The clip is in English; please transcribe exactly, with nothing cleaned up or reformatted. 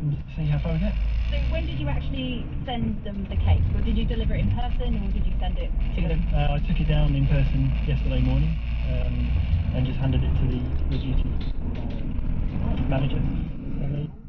and see how far we get. So when did you actually send them the cake? Or did you deliver it in person, or did you send it to them? Uh, I took it down in person yesterday morning um, and just handed it to the, the duty uh, manager. And they